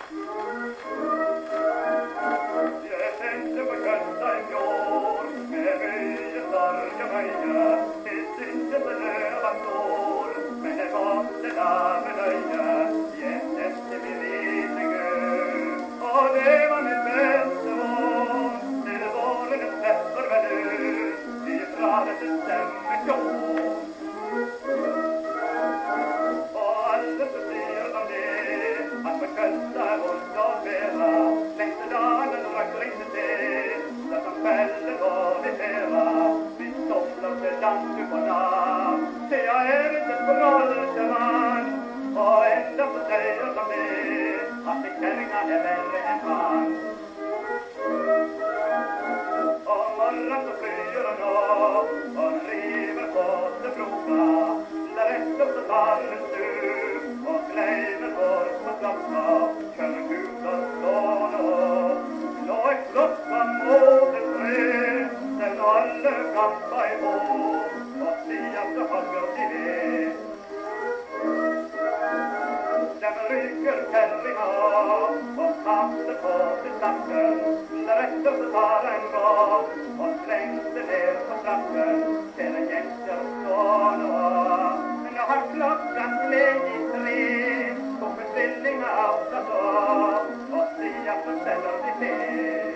Jag tänkte på kötta i fjol, med mycket starka möja, tills inte belöva stål, men det måste la med nöja, gett efter min liten gud. Och det var min bästa mån, till våren släpper väl ut, i fradet en stämmer kjol. Och alldeles så ser de det, att man köttar och ska leva, längst dagen räcker inte det, så att de fäller och vi leva, vi somnar till danskuparna, se jag är inte spralleman, och ändå så säger de det, att det kärringar är värre än man. Och morgon så flyr de då, och river på sig fråga, därefter så tar en stup, och gläder bort på klocka, kör gudar stån och då är klockan mot ett träd, sen alla gamla är på, och sian så hugger till det. Den rycker kärringar, och satte på sig stacken, därefter så tar en rad, och slängde ner på trappen, till en gäster stån och nu har klockan blivit 3, och beställningar avsatt av, och sian så ställer sig till.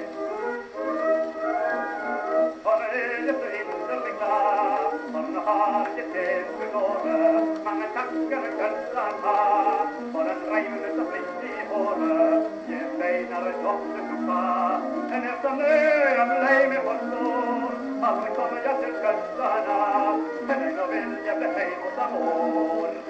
Och nu är det så innerligt klart, och nu har det sett för gårde, många tackar köttan har, och den rejvde så fritt i håret, ge beinare dotterkuppa, men eftersom nu jag blev med på skål, aldrig kommer jag till köttarna, men ändå vill jag bli hej mot amor.